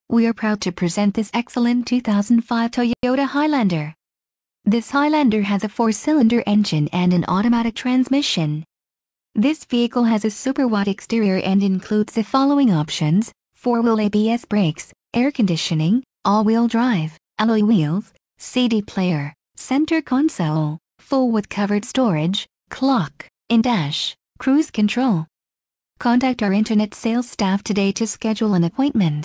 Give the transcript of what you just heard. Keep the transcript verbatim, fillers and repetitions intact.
We are proud to present this excellent two thousand five Toyota Highlander. This Highlander has a four-cylinder engine and an automatic transmission. This vehicle has a super wide exterior and includes the following options: four-wheel A B S brakes, air conditioning, all-wheel drive, alloy wheels, C D player, center console, full with covered storage, clock, in-dash, cruise control. Contact our internet sales staff today to schedule an appointment.